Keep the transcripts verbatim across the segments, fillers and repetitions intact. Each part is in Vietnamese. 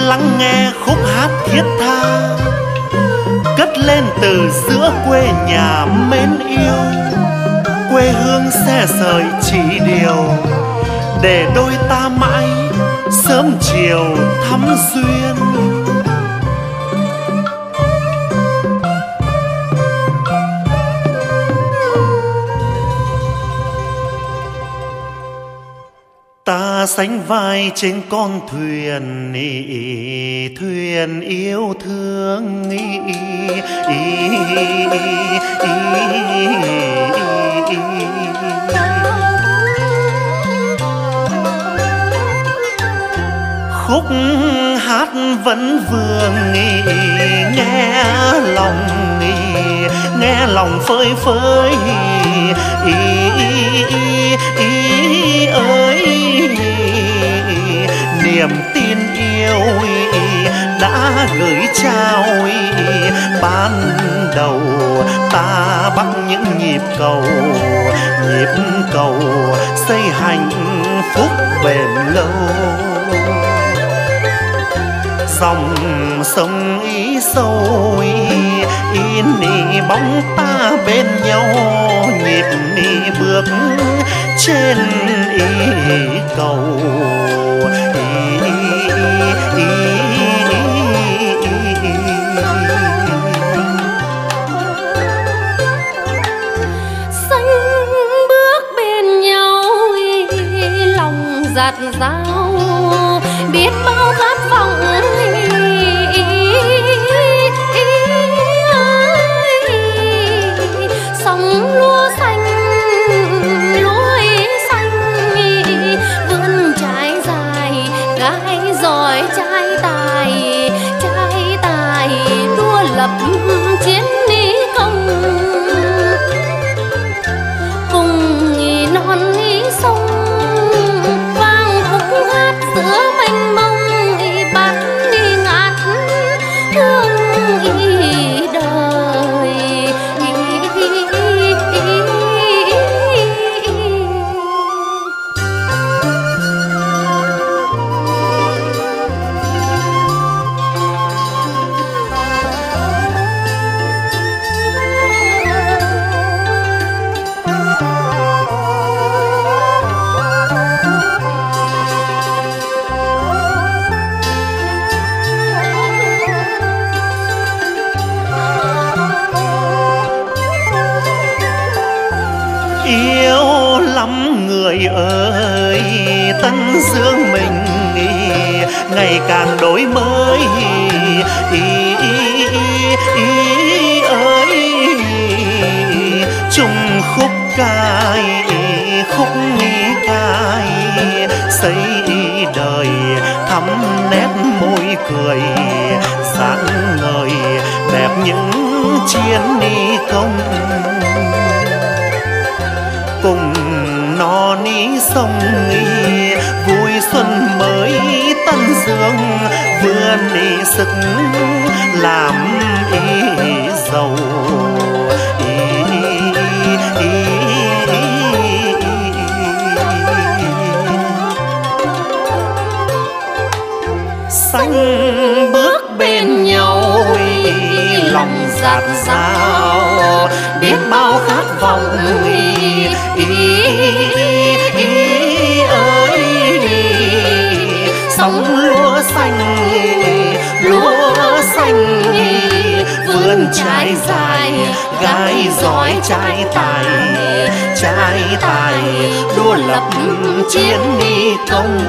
lắng nghe khúc hát thiết tha cất lên từ giữa quê nhà mến yêu. Quê hương xe sợi chỉ điều để đôi ta mãi sớm chiều thắm duyên. Ta sánh vai trên con thuyền ý, thuyền yêu thương ý, ý, ý, ý, ý. Khúc hát vẫn vương ý, nghe lòng ý, nghe lòng phơi phới ý, ý, ý, ý ơi. Niềm tin yêu đã gửi trao ban đầu, ta bắt những nhịp cầu, nhịp cầu xây hạnh phúc bền lâu. Dòng sông ý sâu in nỉ bóng ta bên nhau, nhịp nỉ bước trên ý cầu. Ý, ý, ý, ý. Xanh bước bên nhau, lòng dạt dao biết bao khát vọng. Sóng lúa xanh, lúa xanh vươn trái dài, gái giỏi trai tài, trai tài đua lập chiến lý công. Cùng non ý sông vang khúc hát giữa mênh mông, bát đi ngát hương ý đời. Yêu lắm người ơi, Tân Dương mình ngày càng đổi mới. Ý, ý, ý ơi, chung khúc cài, khúc cài xây đời thắm nét môi cười, sáng ngời đẹp những chiến đi công. Cùng non ý sông ý, vui xuân mới Tân Dương vươn đi sức làm ý giàu. Ý, ý, ý, xanh bước bên nhau, lòng dạt dao biết bao khát vọng. Ý, ý, ý ơi, sóng lúa xanh, lúa xanh vươn trái dài, gái giỏi trai tài, trai tài đua lập chiến đi công.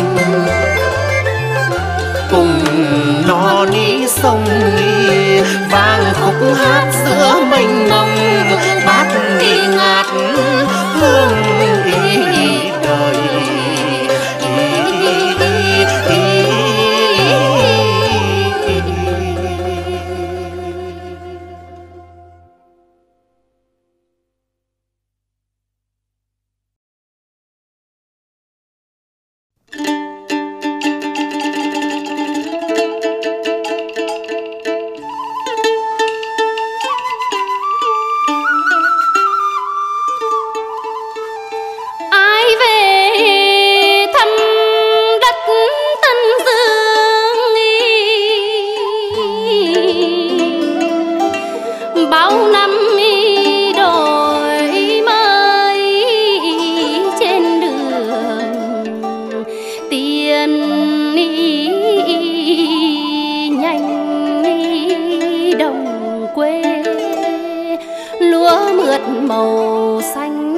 Cùng non ý sông vang khúc hát giữa mênh mông, bát đi ngát hương ý đời. màu xanh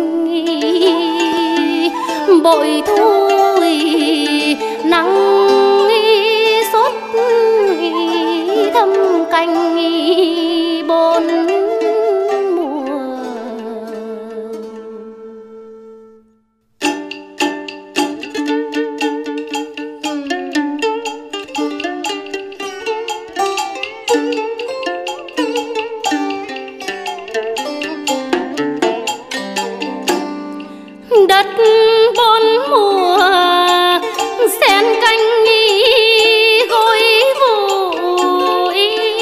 bội thu nắng sốt thâm canh bốn mùa. Đất bốn mùa xen canh gối vùi,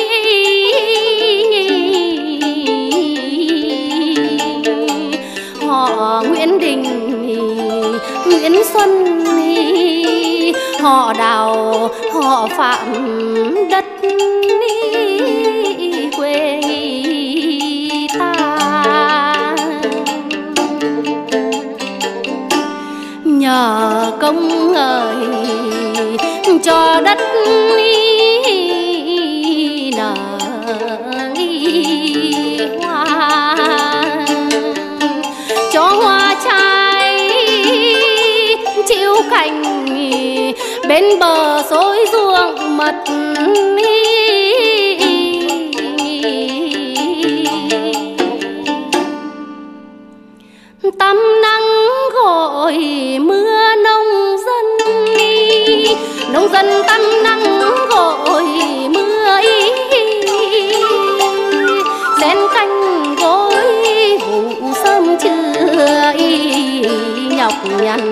họ Nguyễn Đình, Nguyễn Xuân, họ Đào, họ Phạm đất quê ta. Nhờ công ơi cho đất nở hoa, cho hoa trái chịu cảnh bên bờ xối ruộng mật. Tắm nắng gọi mưa nông dân, nông dân tắm nắng gọi mưa ý, rén canh gối vụ sớm trưa ý, nhọc nhằn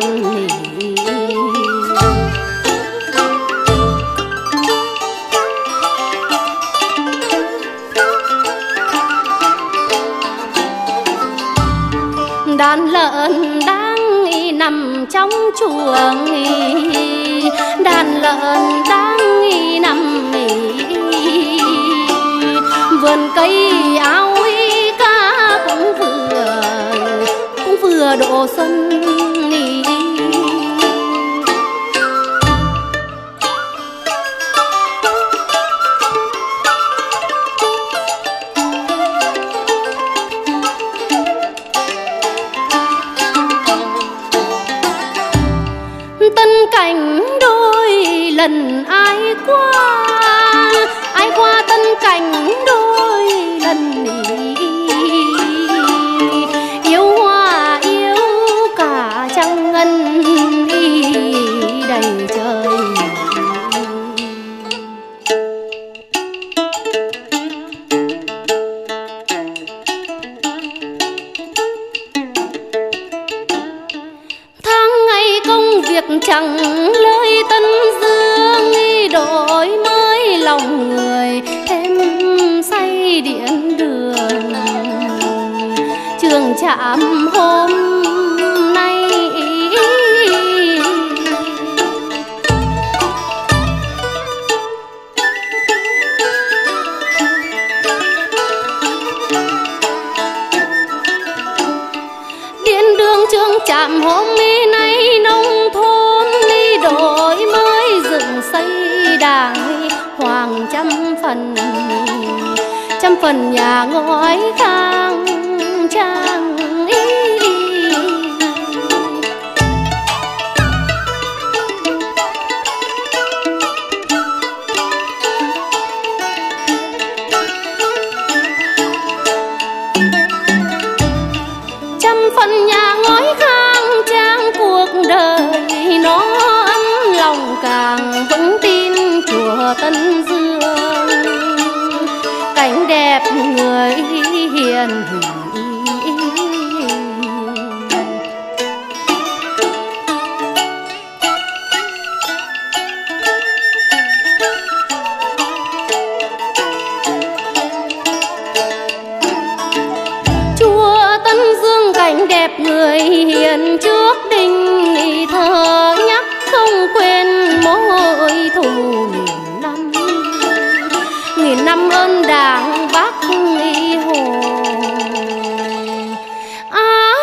đàn lợn đang nằm trong chuồng, đàn lợn đang nằm vườn cây áo cá cũng vừa cũng vừa độ xuân. Tân cảnh đôi lần ai qua, ai qua tân cảnh đôi lần yêu hoa yêu cả trăng ngân đầy trời. Việc chẳng lời tân dương đổi mới lòng người thêm say điện đường. Trường Trạm hôm nay điện đường Trường Trạm hôm nay nông thôn đổi mới dựng xây đàng hoàng trăm phần, trăm phần nhà ngói khang trang. Trăm phần nhà ngói khang trang cuộc đời nó ấm lòng càng vững tin chùa Tân Dương, cảnh đẹp người hiền hỷ. Chùa Tân Dương cảnh đẹp người hiền trước đình thờ nhắc không quên mối thù nghìn năm, nghìn năm ơn Đảng Bác Hồ. À,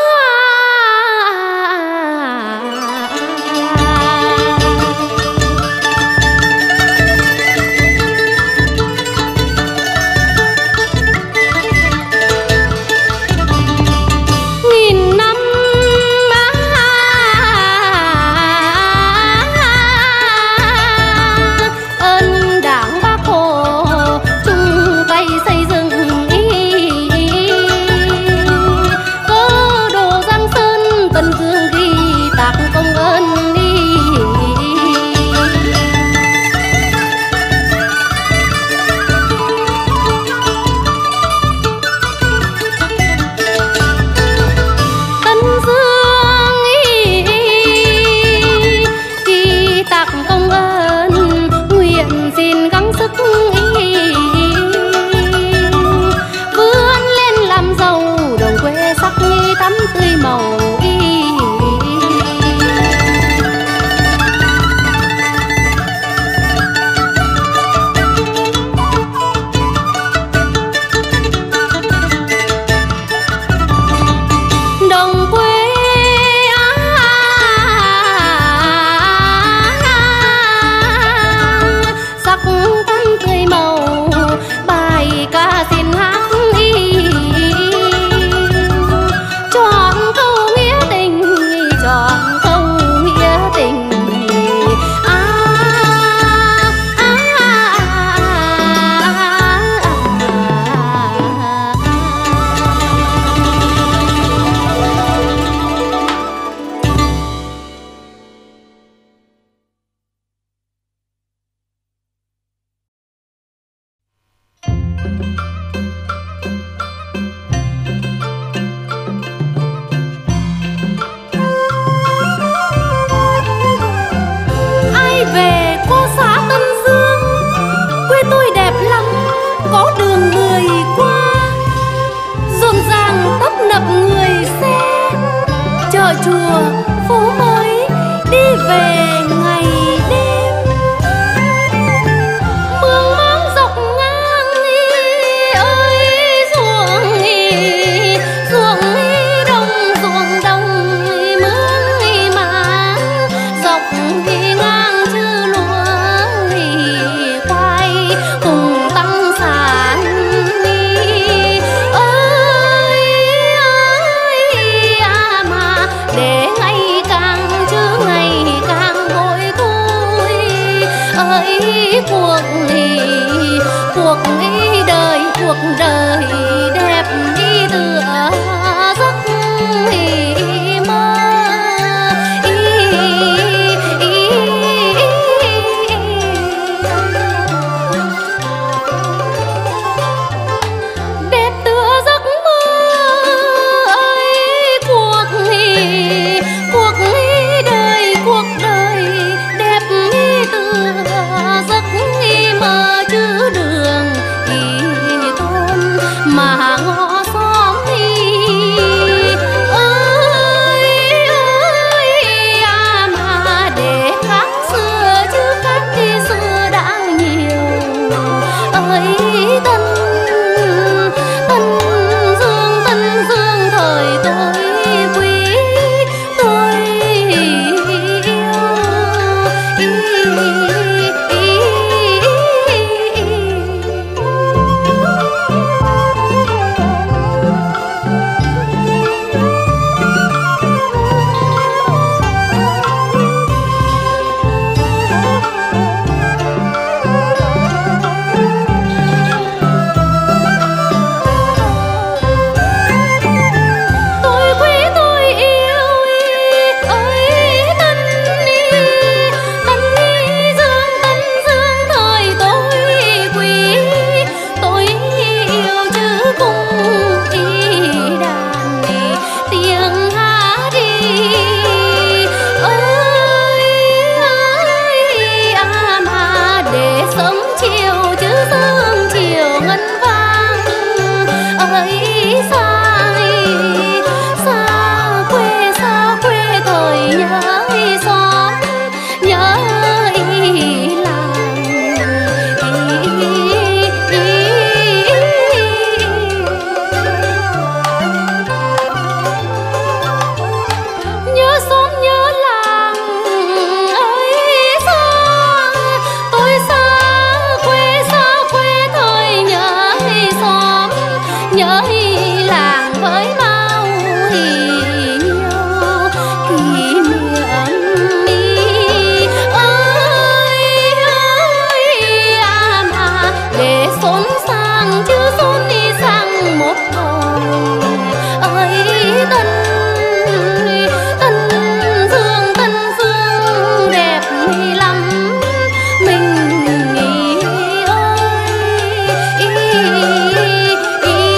ơi cuộc ý cuộc ý đời cuộc đời đẹp đi tựa giấc ý mơ ý, ý, ý, đẹp tựa giấc mơ ấy cuộc ý cuộc ý đời cuộc đời đẹp đi tựa giấc ý mơ chứ đường ý tôn mà ngõ xóm đi ơi ơi à mà để khác xưa chứ khác thì xưa đã nhiều ơi tân tân dương tân dương thời tôi quý tôi yêu ý, ý, ý, tôi quý tôi yêu ý, ơi tân ý tân ý dương tân dương thời tôi quý tôi yêu chứ cùng ý đàn ý tiếng hát đi ơi ơi à mà để sớm chiều chứ sớm chiều ngân vang ơi xa ý, xa quê xa quê thời nhớ ý xóm nhớ ý làng ý, ý, nhớ xóm nhớ làng ơi xa tôi xa quê xa quê thời nhớ ý xóm nhớ ý làng với bao ý nhau kỷ niệm ý ơi ơi à mà để xốn sang chứ xốn đi sang một thời ơi tân tân dương tân dương đẹp lắm mình nghĩ ơi ý, ý, ý.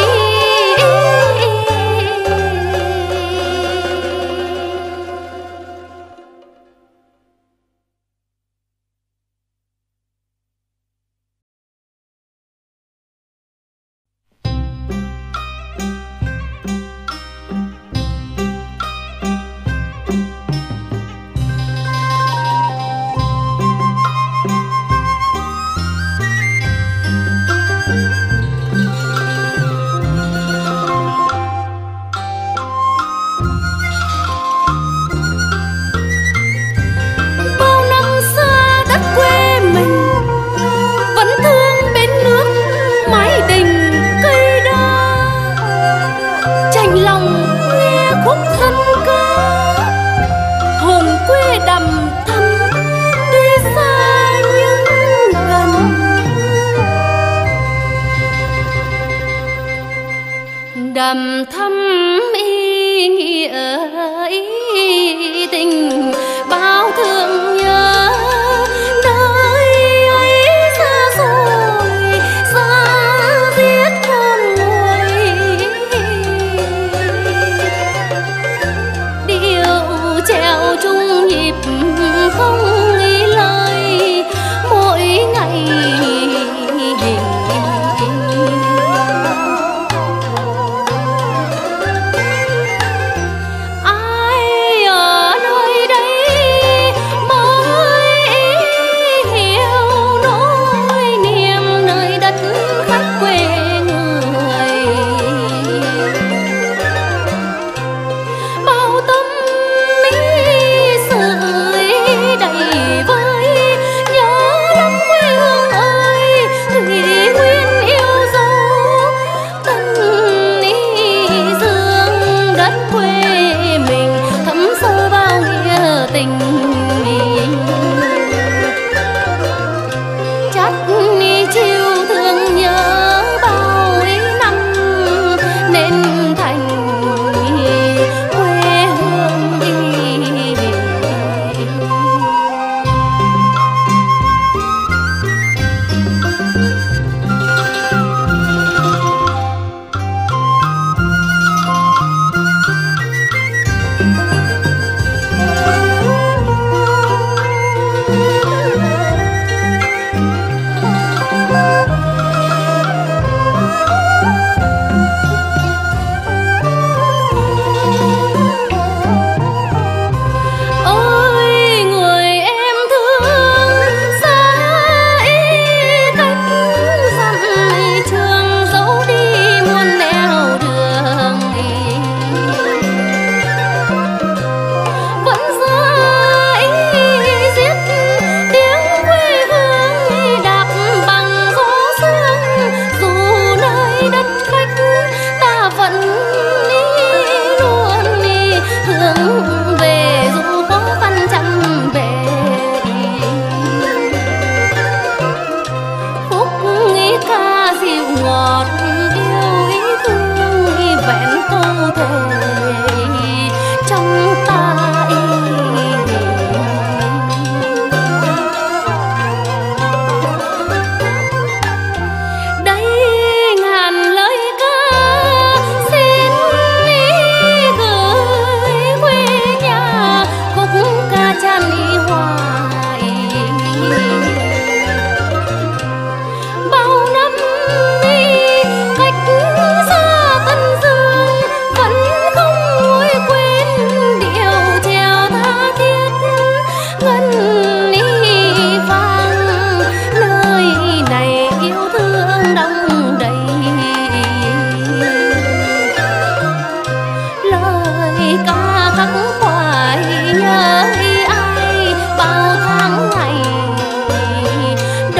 Bao năm xa đất quê mình vẫn thương bên nước mái đình cây đa chạnh lòng nghe khúc dân ca hồn quê đầm thắm tuy xa nhưng gần đầm thắm ý nghĩa ý tình bao thương nhớ nơi ấy xa xôi xa xiết con người điệu treo chung nhịp không nghĩ lời mỗi ngày hình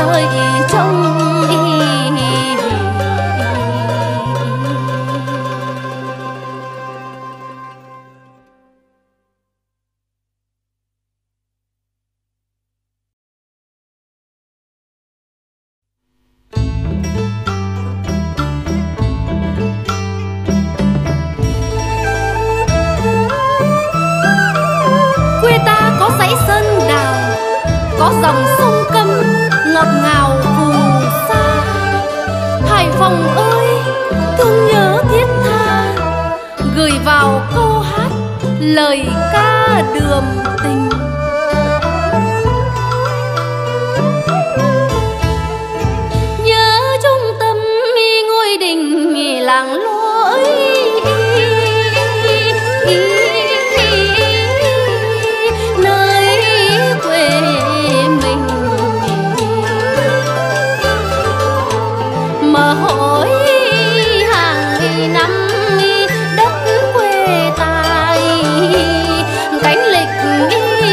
đợi trông. Quê ta có dãy sơn đào, có dòng sông Câm ngọt ngào phù sa. Hải Phòng ơi, thương nhớ thiết tha, gửi vào câu hát lời ca đượm tình. Nhớ trung tâm ngôi đình làng lỗi, mà hỏi hàng năm đất quê ta cánh lịch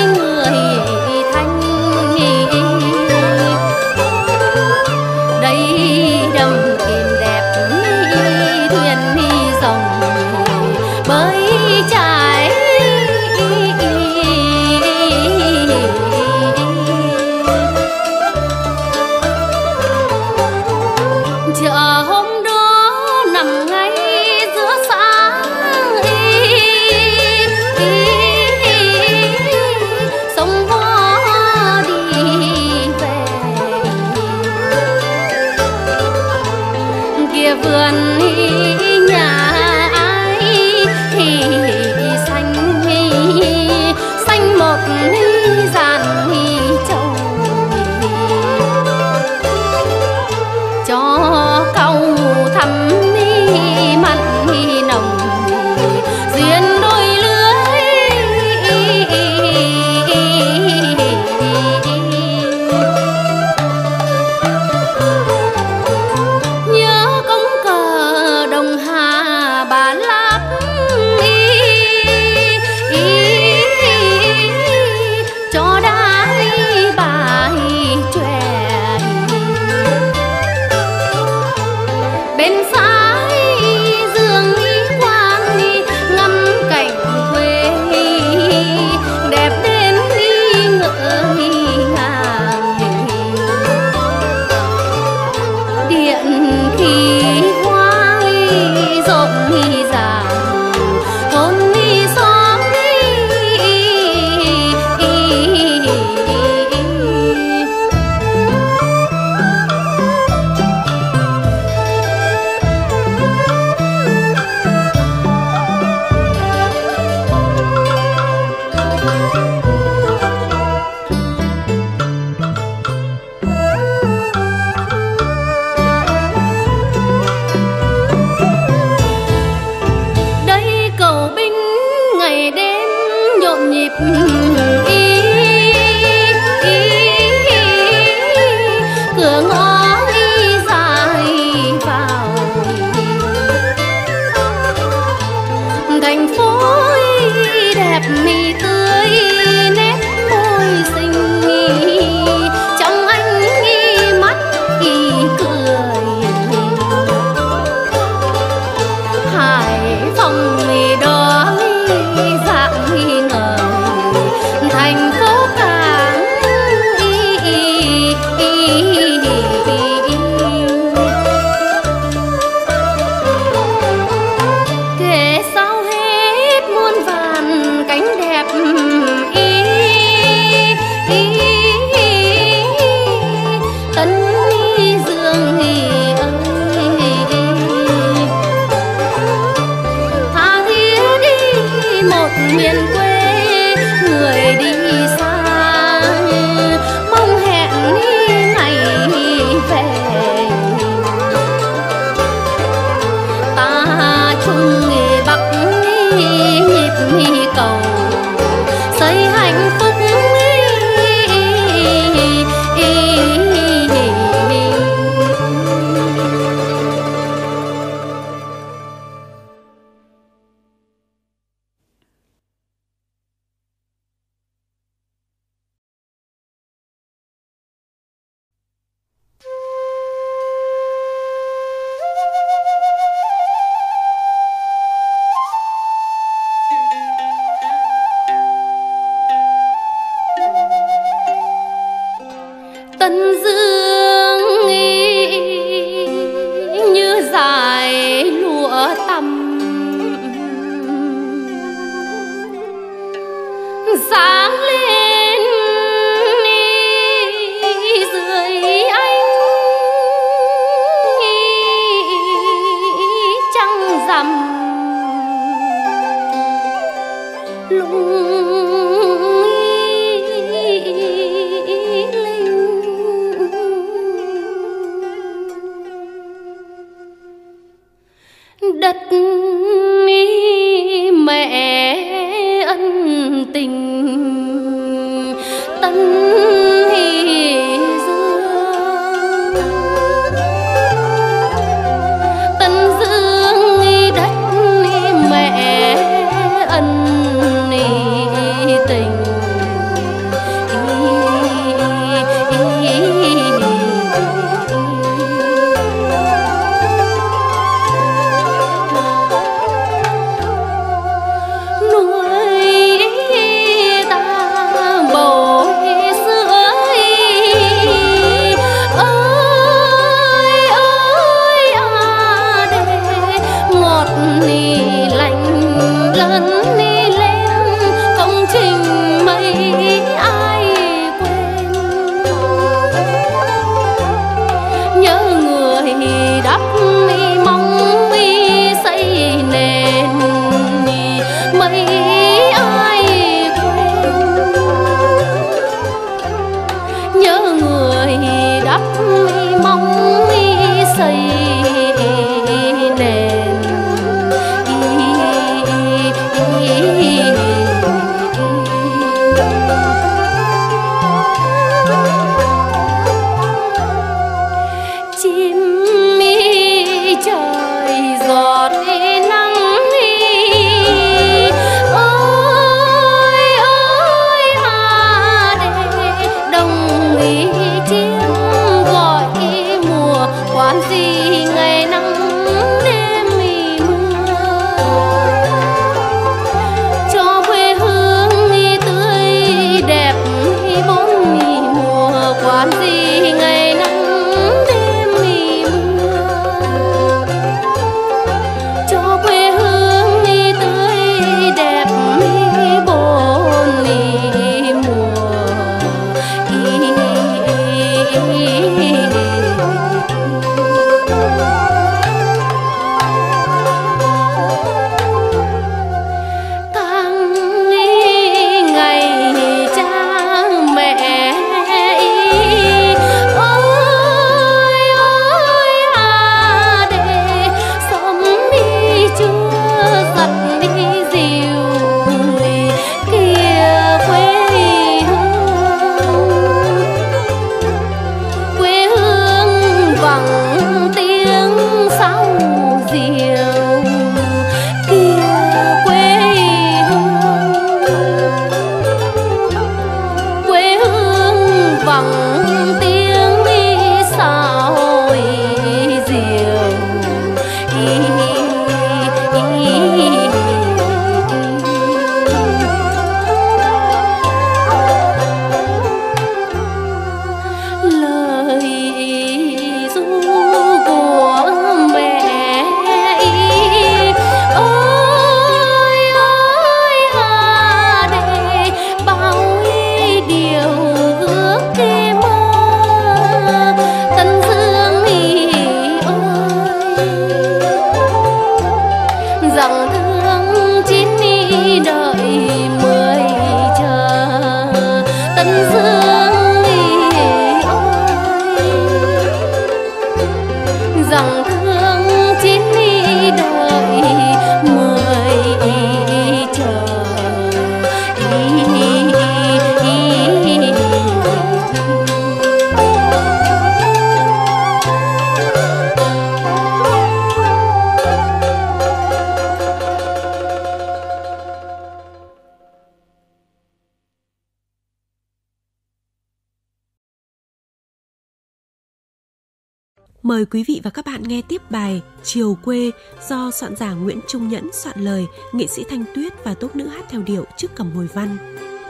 mong xây nền. Chim mi trời giọt nắng, ôi ôi hà để đồng ý chim gọi mùa quán gì ngày nắng đêm mì mưa, cho quê hương tươi đẹp bốn mùa quán gì ngày nắng đêm mì mưa, cho quê hương tươi đẹp bốn mùa. Tháng ngày cha mẹ ôi ôi à để sớm đi chưa giặt đi dìu kia quê hương, quê hương vẳng tiếng sáo diều kia quê hương, quê hương vẳng tiếng sáo diều. Lời ru của mẹ ôi ôi à để bao điều ước kê mơ Tân Dương ơi, rằng thương chín đợi mười chờ Tân Dương ơi, rằng thương chín đợi mười chờ. Mời quý vị và các bạn nghe tiếp bài Chiều Quê do soạn giả Nguyễn Trung Nhẫn soạn lời, nghệ sĩ Thanh Tuyết và tốp nữ hát theo điệu trước cầm hồi văn.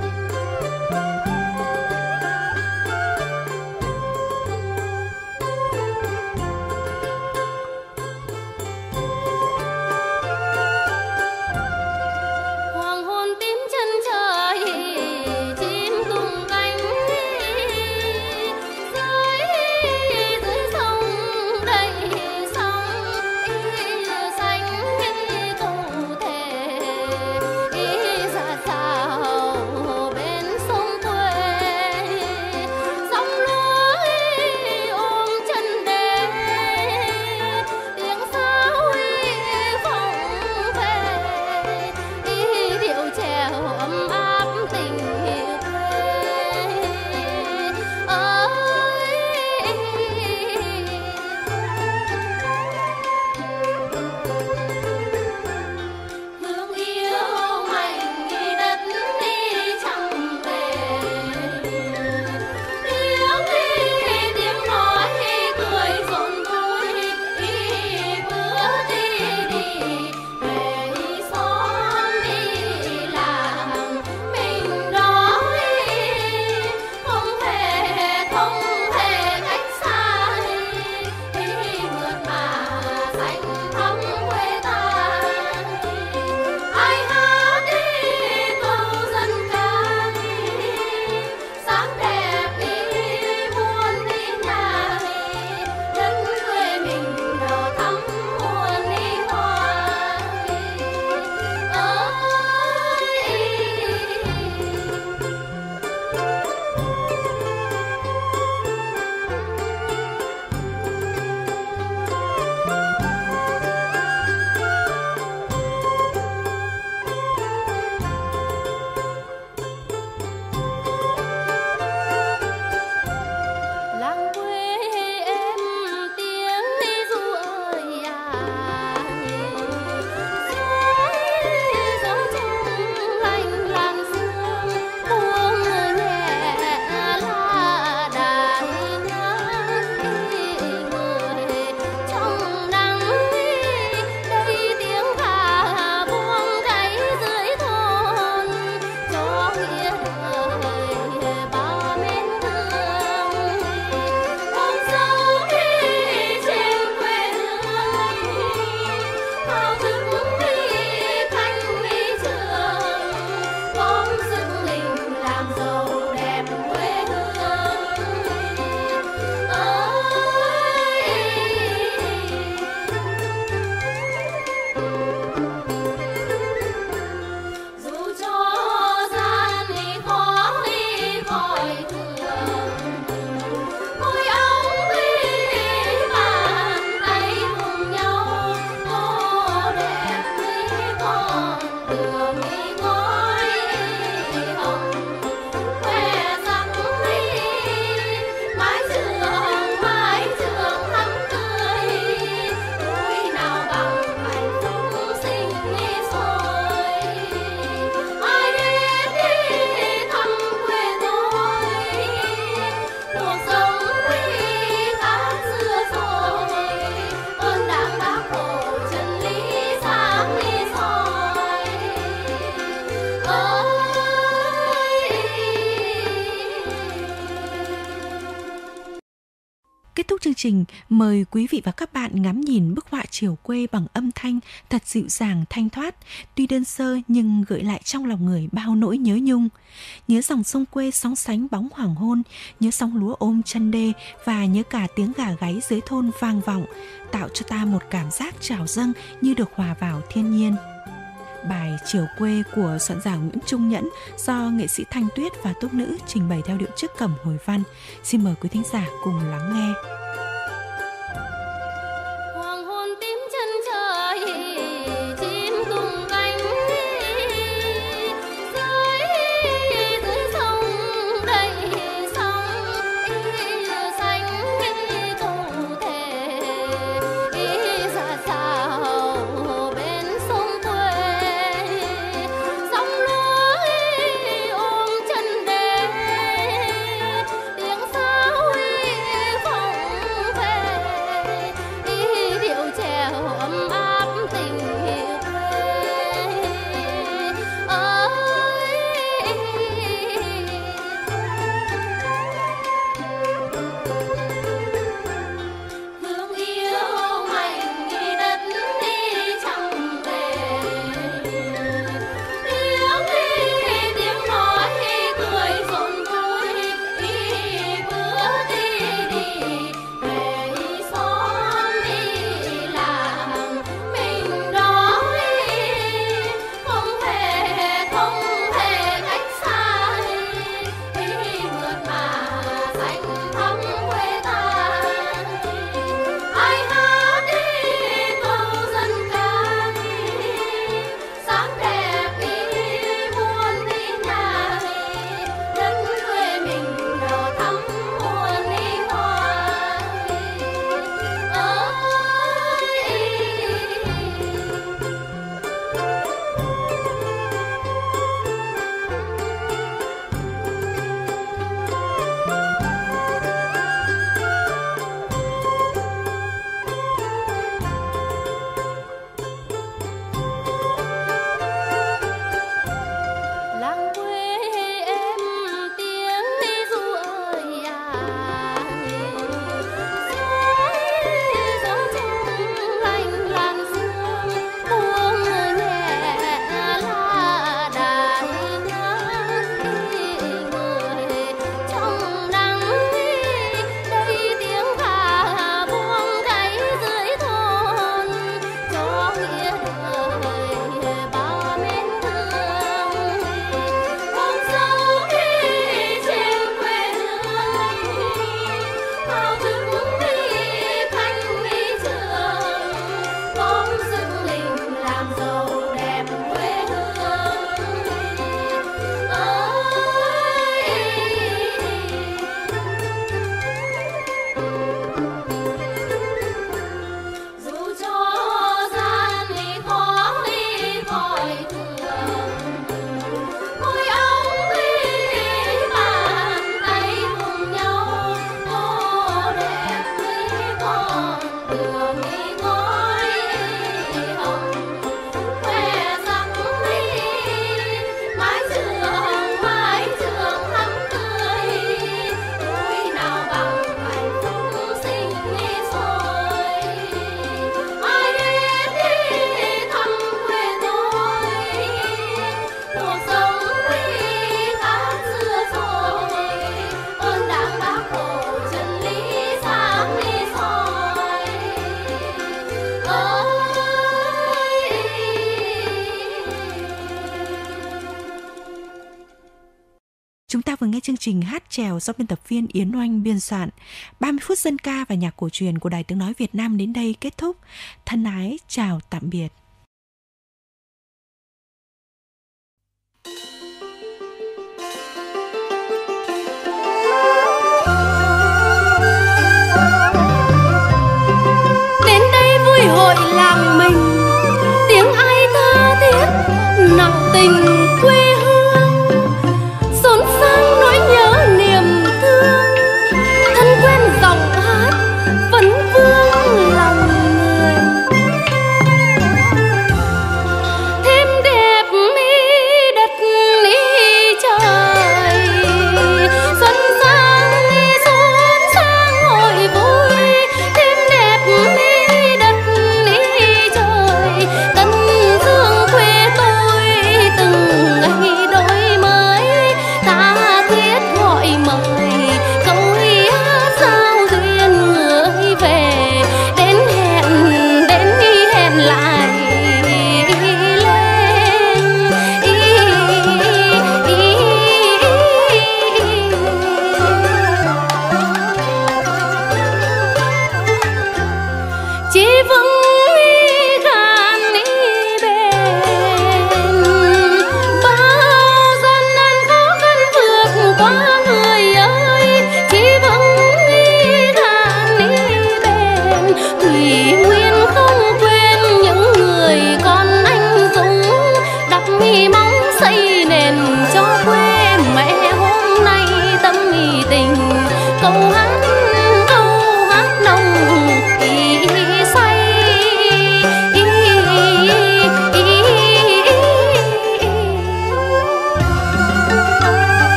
Hoàng hôn tím chân trời, chim tung cánh dưới dưới sông đầy sóng xanh cụ thể ra sao chương trình, mời quý vị và các bạn ngắm nhìn bức họa chiều quê bằng âm thanh thật dịu dàng thanh thoát, tuy đơn sơ nhưng gợi lại trong lòng người bao nỗi nhớ nhung. Nhớ dòng sông quê sóng sánh bóng hoàng hôn, nhớ sóng lúa ôm chân đê và nhớ cả tiếng gà gáy dưới thôn vang vọng, tạo cho ta một cảm giác trào dâng như được hòa vào thiên nhiên. Bài Chiều Quê của soạn giả Nguyễn Trung Nhẫn do nghệ sĩ Thanh Tuyết và Túc Nữ trình bày theo điệu trích cẩm hồi văn. Xin mời quý thính giả cùng lắng nghe. Hoàng hôn tím chân trời, chim tung cánh dưới dưới sông đầy sóng xanh cầu thề xa xào bên sông quê, sóng lúa ôm chân đê, tiếng sáo vọng về điệu chèo ấm áp tình yêu quê ơi. Hương yêu mạnh đất đi chẳng về, tiếng tiếng nói cười rộn vui bữa đi đi về xóm đi làm mình đó, không thể không thể cách xa mượt mà xanh thắm quê ta. Ai hát đi câu dân ca sáng đẹp muôn đi nhà, đất quê mình đỏ thắm muôn đi hoa ơi. Làng quê em tiếng ru ơi à, gió trong lành làn sương buông nhẹ lá đài ngát người trong nắng, đây tiếng gà buông gáy dưới thôn cho nghĩa đời bao mến thương. Con sông đi trên quê hương, bao thức đi thanh đi trường, gom sức mình làm giàu đẹp quê hương ơi. Dù cho gian đi khó đi khỏi thường, ngồi ống đi bàn tay cùng nhau, tô đẹp với con đường đi ngói hồng, khoe sắc đi mái trường mái trường thắm tươi, vui nào bằng hạnh phúc sinh sôi. Ai đến đi thăm quê tôi, cuộc sống đi khác xưa rồi, ơn Đảng Bác Hồ chân lý sáng đi soi ơi. Chúng ta vừa nghe chương trình hát chèo do biên tập viên Yến Oanh biên soạn. ba mươi phút dân ca và nhạc cổ truyền của Đài Tiếng Nói Việt Nam đến đây kết thúc. Thân ái, chào tạm biệt. Đến đây vui hội làng mình, tiếng ai tha thiết nặng tình quê hương, xốn sang nỗi nhớ niềm thương, thân quen giọng hát vẫn vương lòng người. Thêm đẹp mi đất mi trời, xuân sang mi xốn sang hội vui,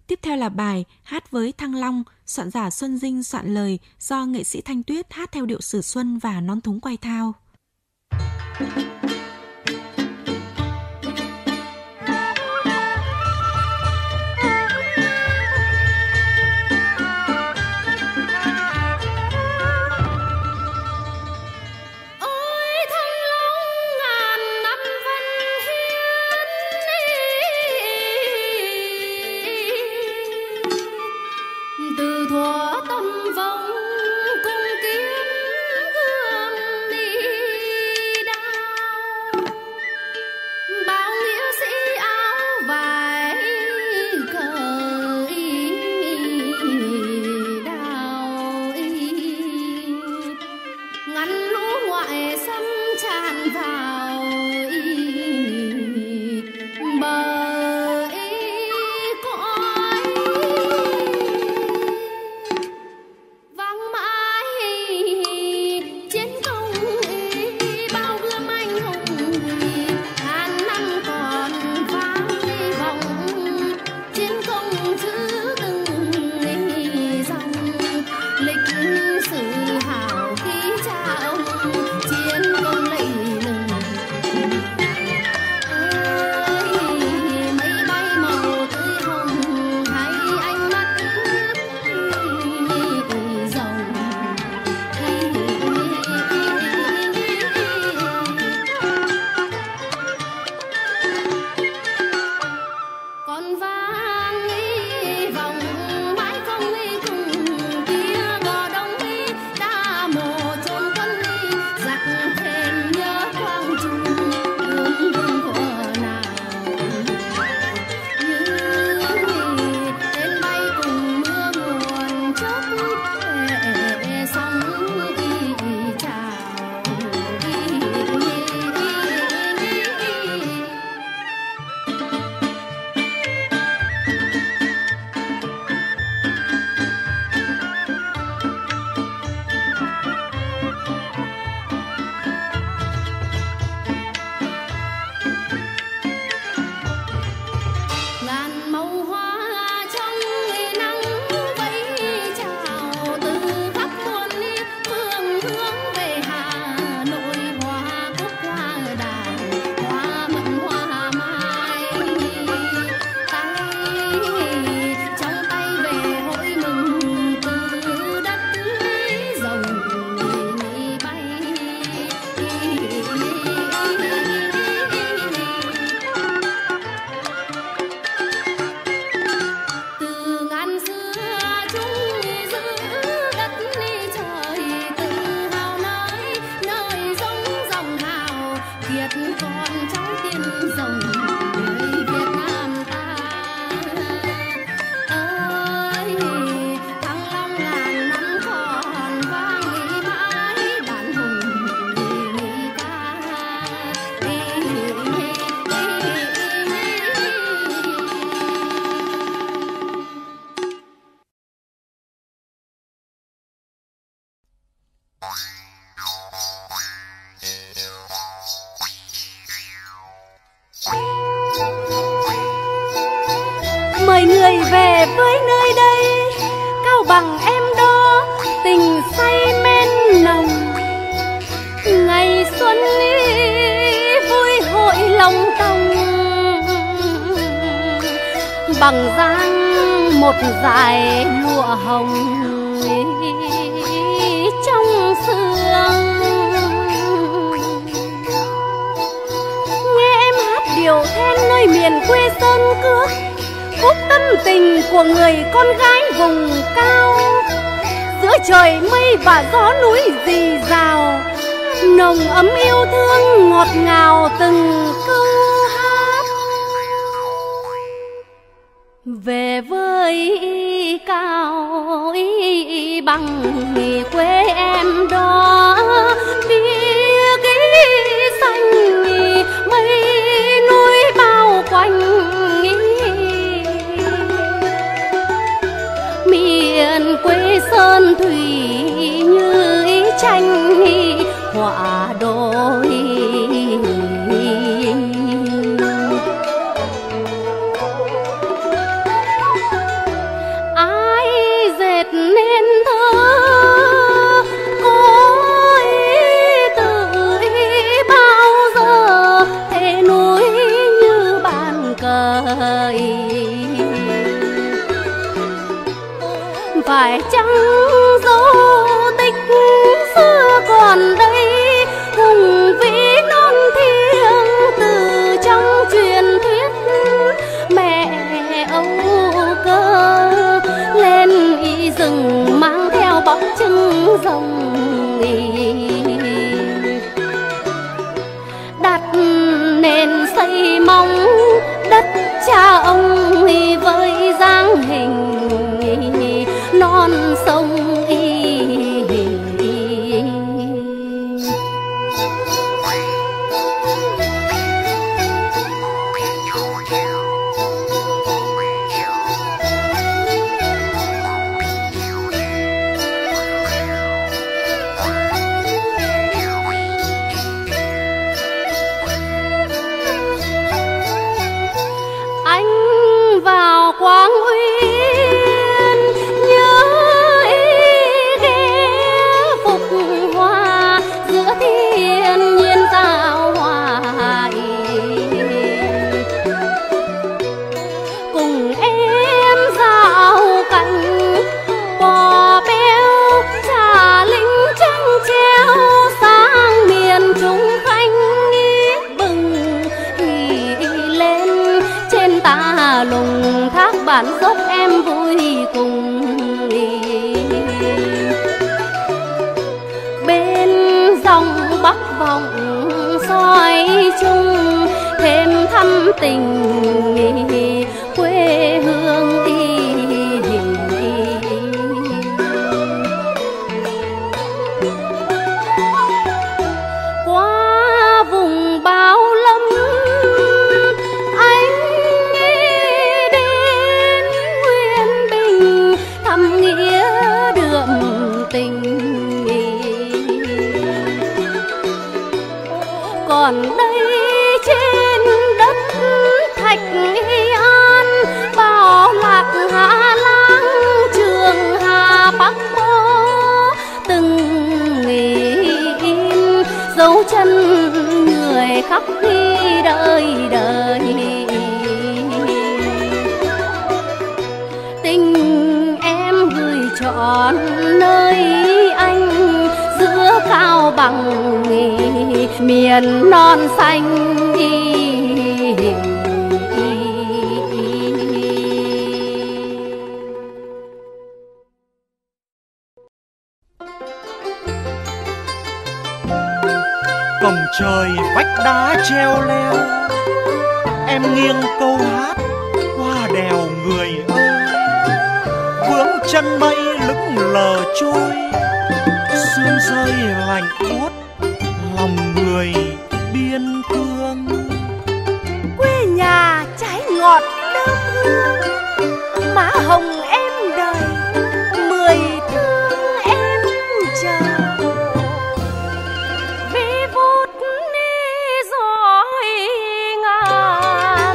Tiếp theo là bài Hát với Thăng Long, soạn giả Xuân Dinh soạn lời, do nghệ sĩ Thanh Tuyết hát theo điệu Sử Xuân và nón thúng quay thao. Mời người về với nơi đây, Cao Bằng em đó tình say men nồng. Ngày xuân vui hội lòng tòng, bằng dáng một dải lụa hồng trong sương. Nghe em hát điệu then nơi miền quê sơn cước, khúc tâm tình của người con gái vùng cao. Giữa trời mây và gió núi rì rào, nồng ấm yêu thương ngọt ngào từng câu hát. Về với Cao Bằng quê em đó, bia ký xanh mây núi bao quanh. Miền quê sơn thủy như tranh họa đôi. rồng đặt nền xây móng đất cha ông với dáng hình non sông. Quang Uyên nhớ ghé phục hoa giữa thiên nhiên giao hòa, cùng em dạo cảnh bò béo trà lính trăng treo sang miền Trung Khánh bừng lên trên tà lùng thác bản dốc em vui cùng. Bên dòng Bắc vọng soi chung thêm thăm tình quê hương. Qua vùng bao lâm anh đến Nguyên Bình thăm nghĩa đượm tình. Còn đây trên đất Thạch An Bảo Lạc Hạ Lang Trường Hà Bắc Bó từng in dấu chân người khắp khi đời đời. Tình em gửi trọn nơi anh giữa cao bằng miền non xanh. Cổng trời vách đá treo leo, em nghiêng câu hát qua đèo người ơi. Vướng chân mây lững lờ trôi, sương rơi lạnh buốt lòng người biên cương. Quê nhà trái ngọt đơm hương, má hồng em đời mười thương em chờ. Vì vút đi giỏi ngàn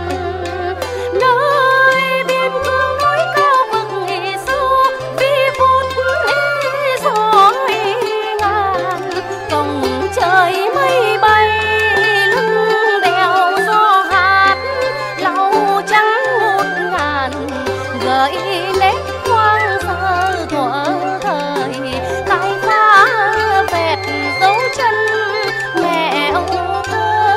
nơi biên cương núi cao vực xưa. Vì vút đi giỏi ngàn cổng trời mây bay lưng đèo gió hát lau trắng một ngàn gợi nét hoang sơ thuở thời khai phá vẹt dấu chân mẹ âu cơ.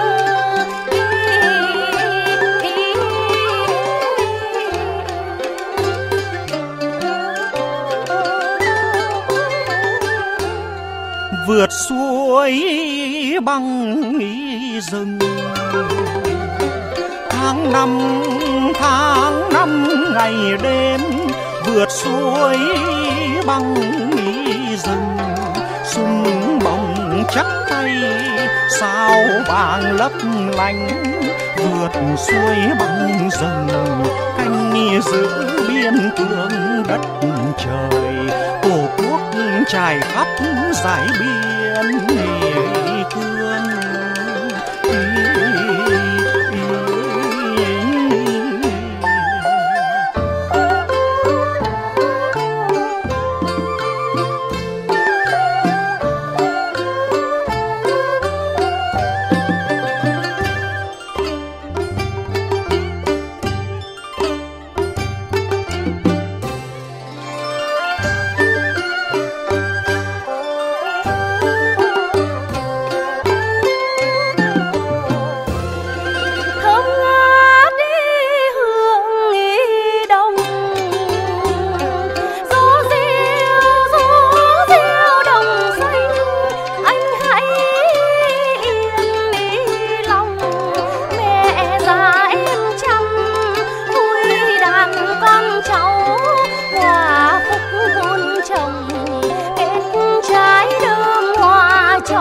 Vượt suối băng rừng, tháng năm tháng năm ngày đêm. Vượt suối băng rừng, sung bồng chắc tay sao vàng lấp lánh. Vượt suối băng rừng, canh giữ biên cương đất trời. Tổ quốc trải khắp dải biên cương.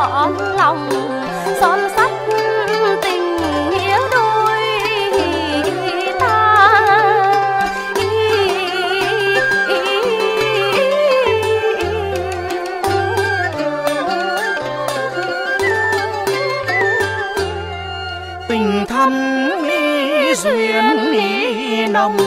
trọn lòng son sắt tình nghĩa đôi ta. Tình thắm ý duyên ý nồng,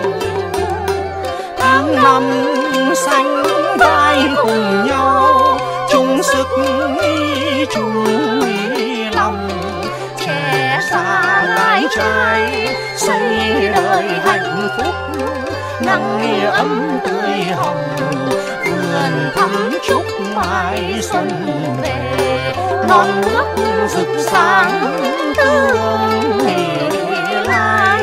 tháng năm xanh vai cùng nhau, chung sức ý chung ý lòng, trẻ xa gái trai xây đời hạnh phúc, nắng ấm tươi hồng, vườn thắm chúc mai xuân về, non nước rực sáng tương lai.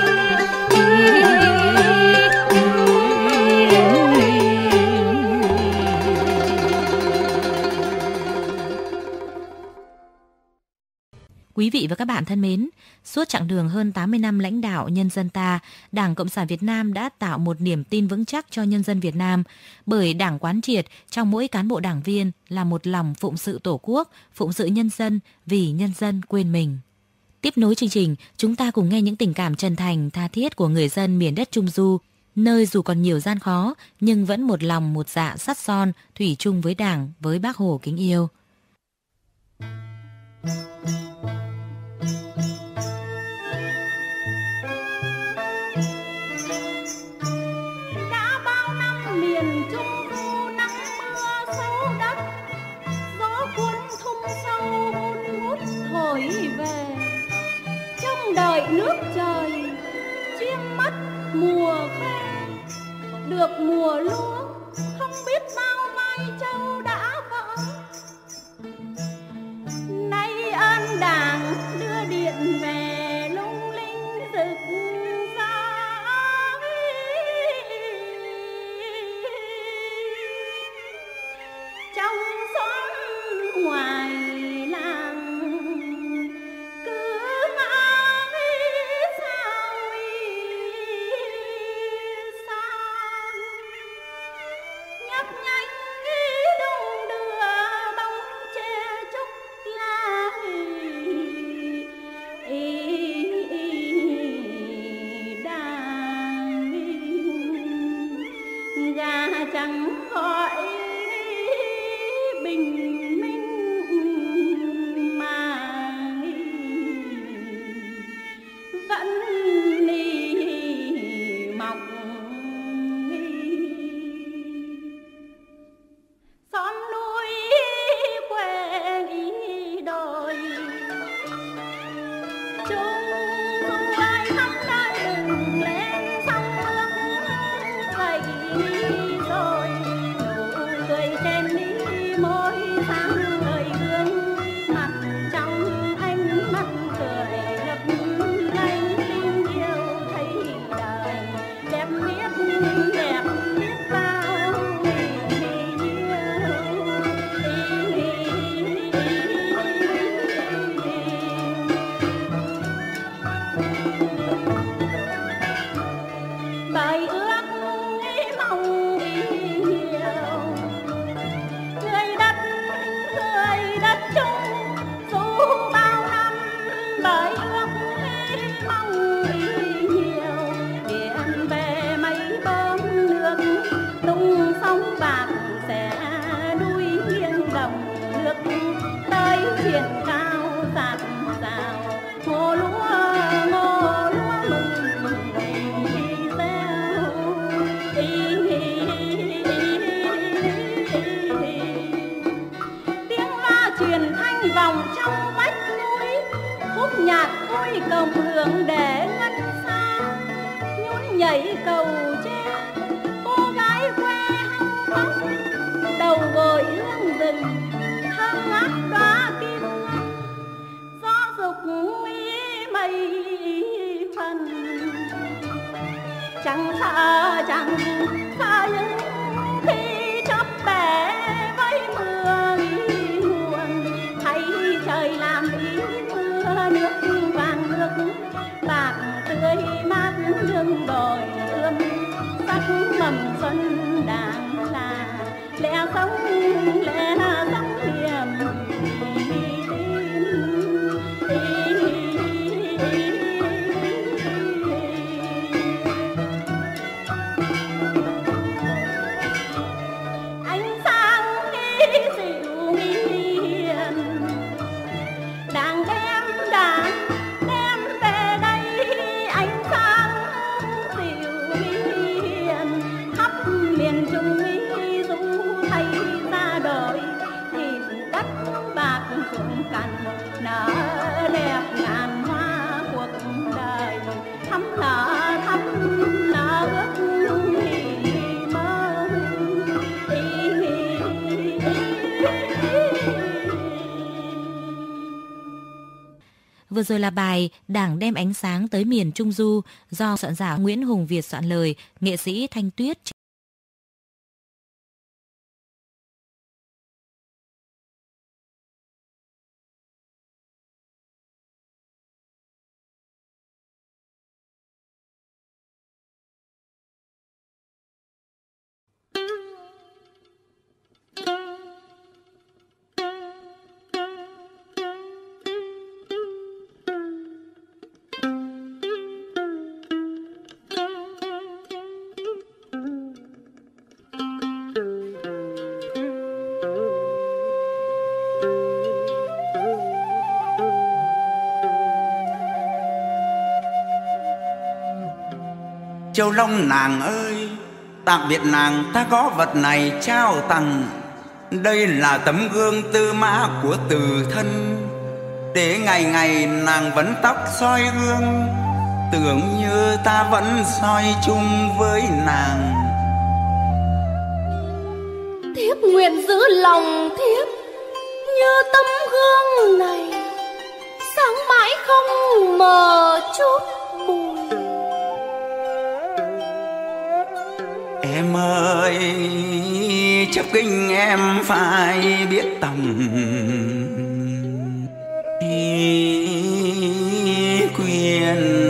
Quý vị và các bạn thân mến, suốt chặng đường hơn tám mươi năm lãnh đạo nhân dân ta, Đảng Cộng sản Việt Nam đã tạo một niềm tin vững chắc cho nhân dân Việt Nam, bởi Đảng quán triệt trong mỗi cán bộ đảng viên là một lòng phụng sự Tổ quốc, phụng sự nhân dân, vì nhân dân quên mình. Tiếp nối chương trình, chúng ta cùng nghe những tình cảm chân thành, tha thiết của người dân miền đất Trung Du, nơi dù còn nhiều gian khó nhưng vẫn một lòng một dạ sắt son, thủy chung với Đảng, với Bác Hồ kính yêu. Đợi nước trời chiêm mắt mùa khoe, được mùa lúa không biết bao mai châu đã vỡ. Nay ơn Đảng đưa điện về lung linh rực rỡ, trong xóm ngoài chẳng xa chẳng xa những khi chớp bể với mưa nguồn, thấy trời làm ý mưa nước vàng nước bạc tươi mát lưng đồi ươm sắc mầm xuân đàng là lẽ sống lẽ sống hiểm Vừa rồi là bài Đảng đem ánh sáng tới miền Trung Du do soạn giả Nguyễn Hùng Việt soạn lời, nghệ sĩ Thanh Tuyết. Châu Long nàng ơi, tạm biệt nàng, ta có vật này trao tặng. Đây là tấm gương tư mã của từ thân, để ngày ngày nàng vẫn tóc soi gương, tưởng như ta vẫn soi chung với nàng. Thiếp nguyện giữ lòng thiếp như tấm gương này, sáng mãi không mờ chút bụi. Em ơi, chấp kinh em phải biết tầm quyền.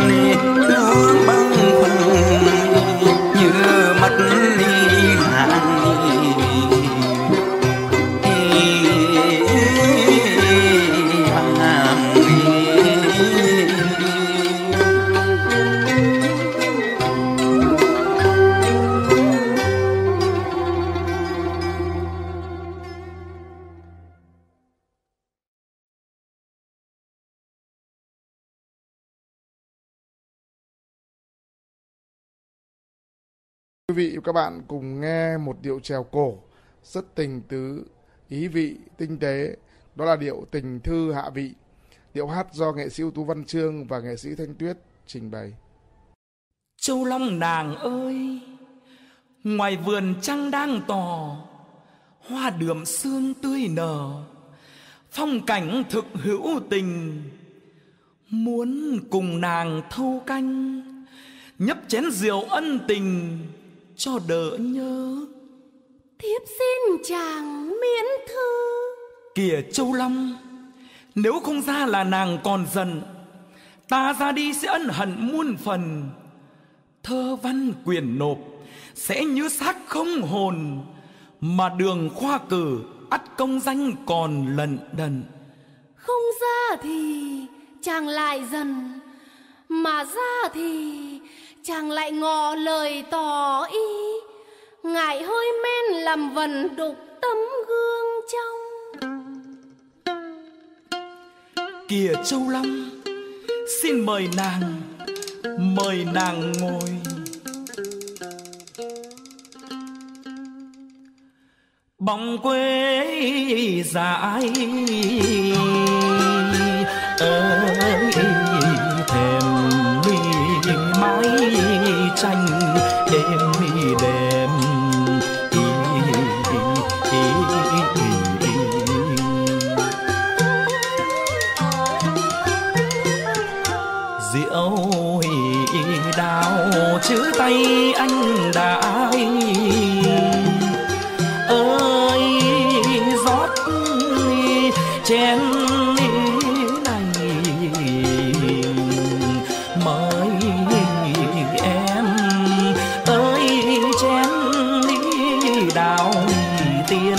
đi hương bâng khuâng như mất đi hàng Quý vị và các bạn cùng nghe một điệu chèo cổ rất tình tứ, ý vị, tinh tế. Đó là điệu Tình Thư Hạ Vị. Điệu hát do nghệ sĩ ưu tú Văn Chương và nghệ sĩ Thanh Tuyết trình bày. Châu Long nàng ơi, ngoài vườn trăng đang tỏ, hoa đượm sương tươi nở, phong cảnh thực hữu tình. Muốn cùng nàng thâu canh, nhấp chén rượu ân tình cho đỡ nhớ. Thiếp xin chàng miễn thư. Kìa Châu Long, nếu không ra là nàng còn giận, ta ra đi sẽ ân hận muôn phần. Thơ văn quyền nộp sẽ như xác không hồn, mà đường khoa cử ắt công danh còn lận đận. Không ra thì chàng lại dần, mà ra thì chàng lại ngỏ lời tỏ ý. Ngại hơi men làm vần đục tấm gương trong. Kìa Châu Long, xin mời nàng, mời nàng ngồi. Bóng quê dại ơi, thèm mi mái tranh êm mi đêm. Rượu đào chữ tay anh đã ơi, rót chén này mời em ơi, chén đào tiền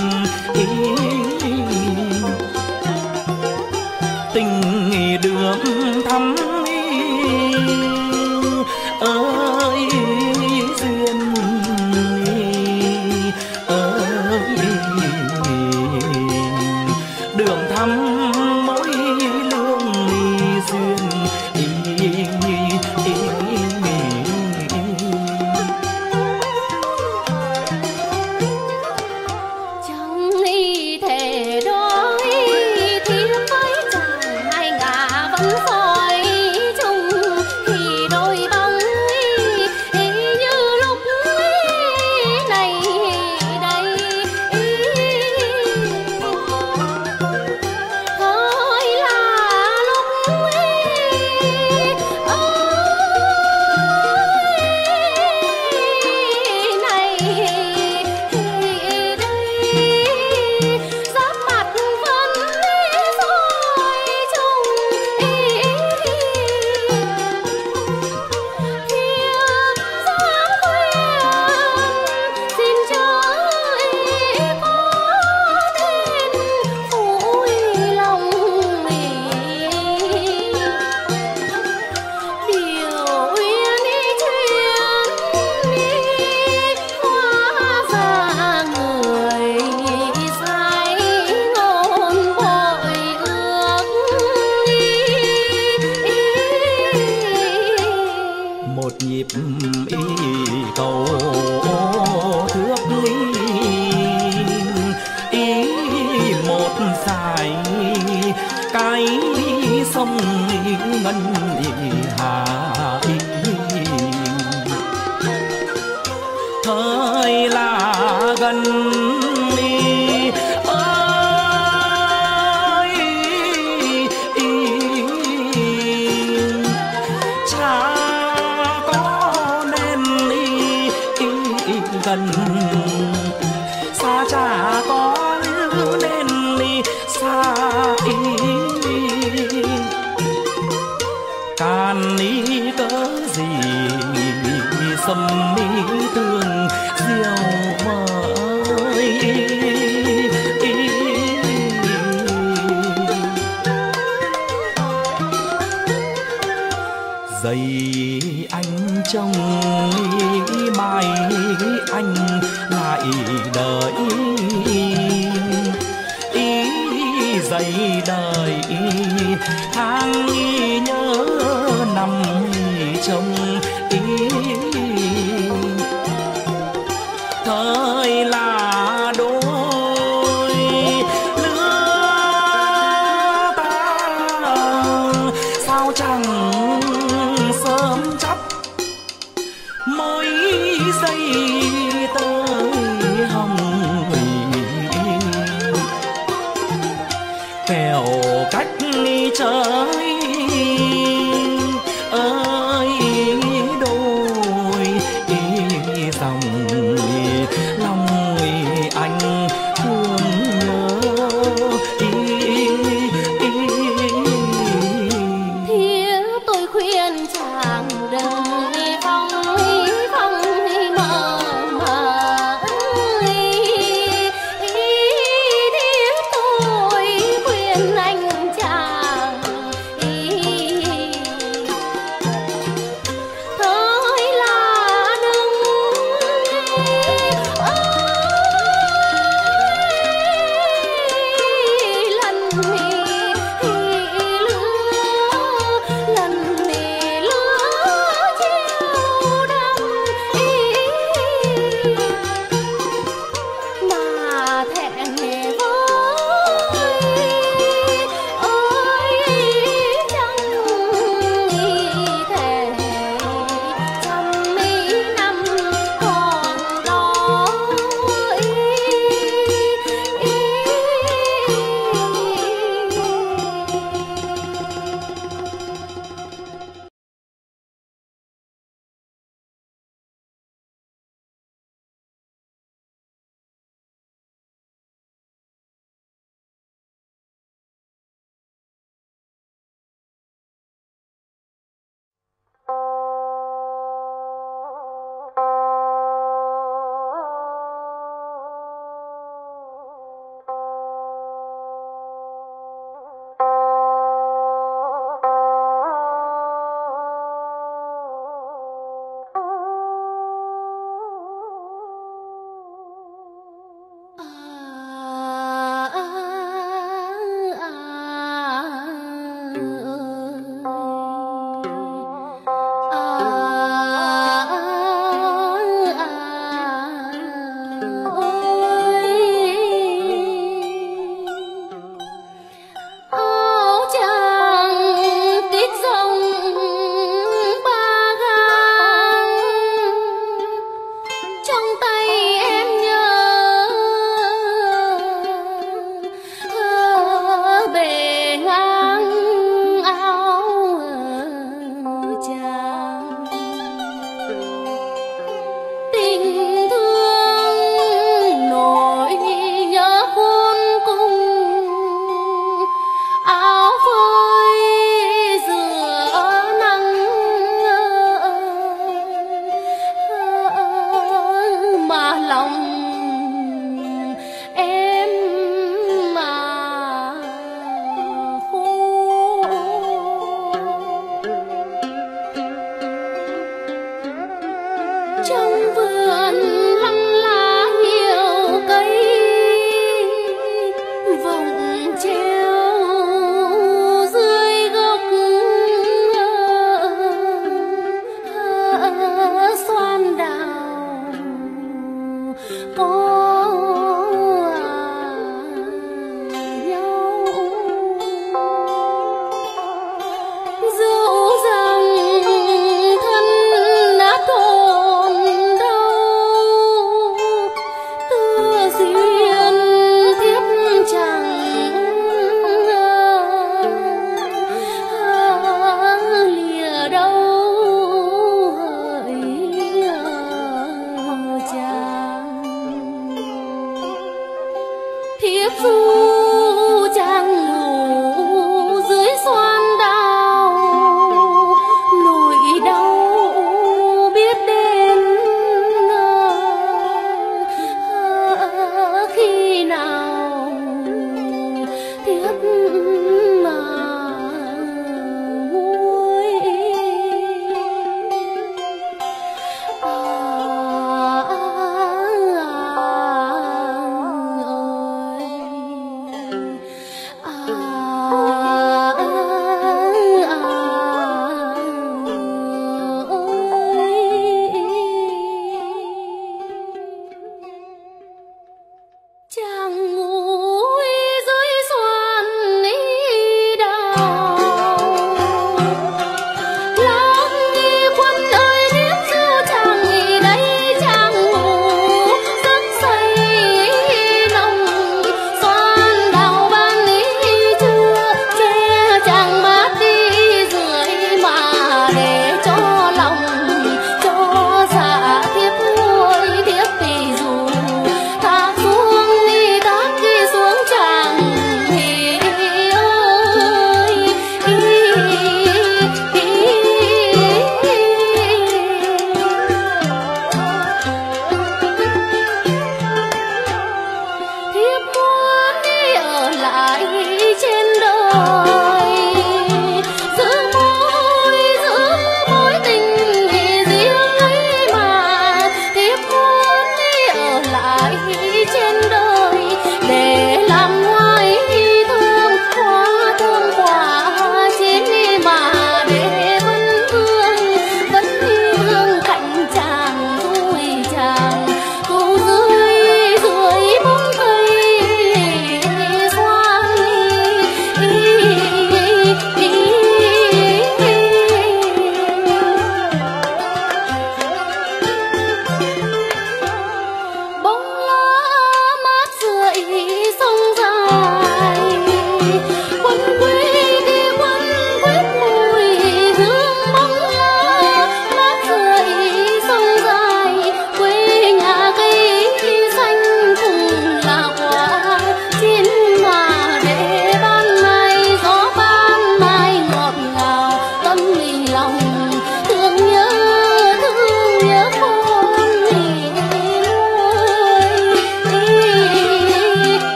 tình đượm thắm ơi, duyên ơi, đường thắm mỗi lương duyên. Chẳng y thể đôi thiếp với chàng hai ngả vẫn soi chung, khi đôi bóng như lúc này đây. Thôi là lúc này đây, giáp mặt vẫn soi chung. Thiếp dám khuyên xin chớ có thêm phủi lòng. Điều uyên chuyện hóa ra người sai ngôn bội ước. Một nhịp y cầu thước ý, một dải cái sông ngân hà. Thời là gần ơi, cha có nên gần xa, cha có nên xa càn ý cơ sầm mi tường diều vơi. Giày anh trông mai anh lại đợi dày đời tháng nhớ năm trông thời là đôi lứa ta sao chẳng sớm chắp mỗi giây tới hồng phèo cách đi trời ơi.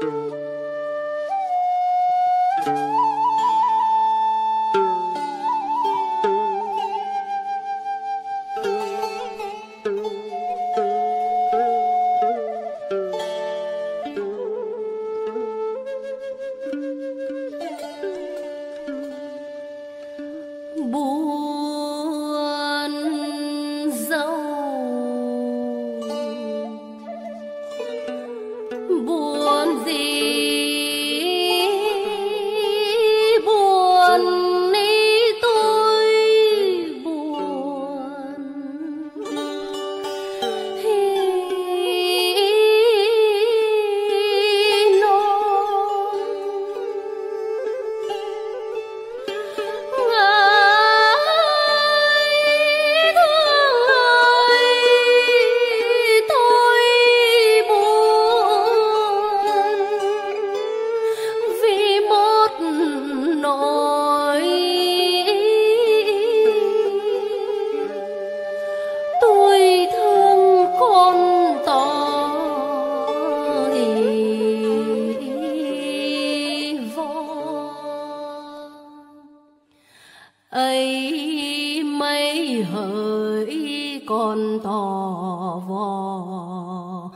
ấy mây hỡi con tò vò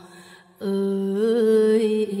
ơi.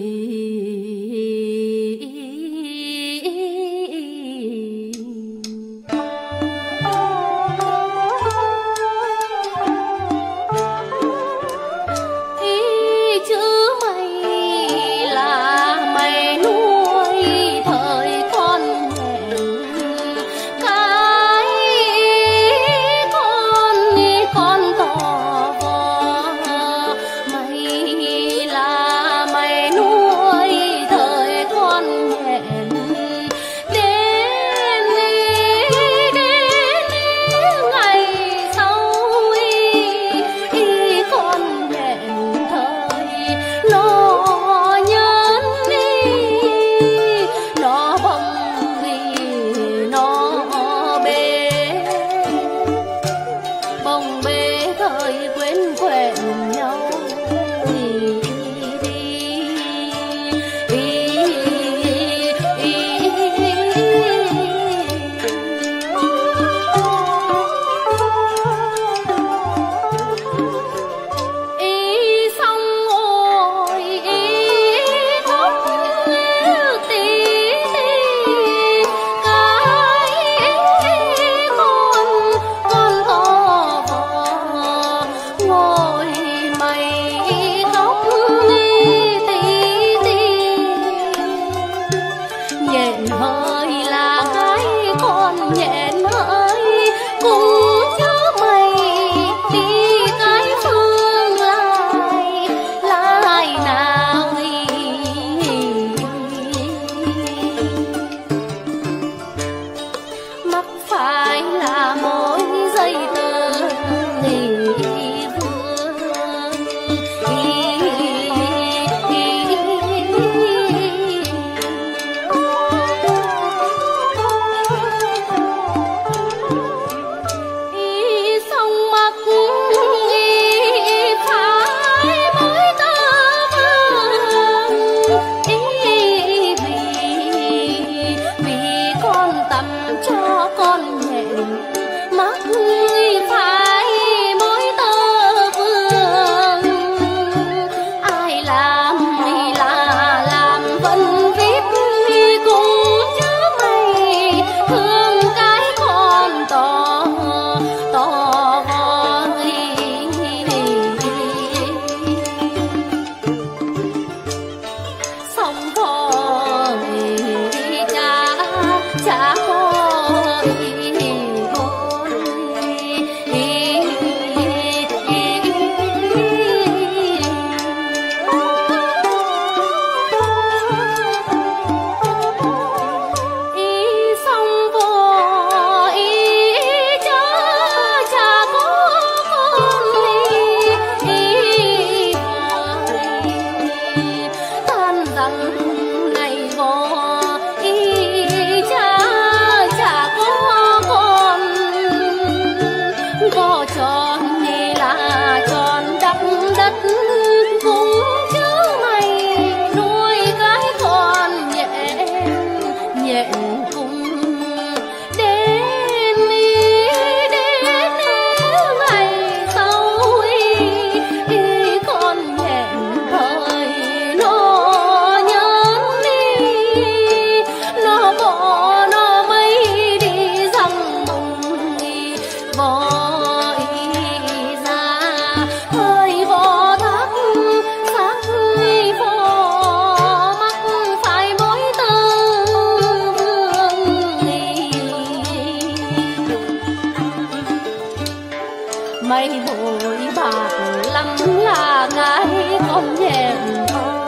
bội bạc lắm là ngài không hẹn hò.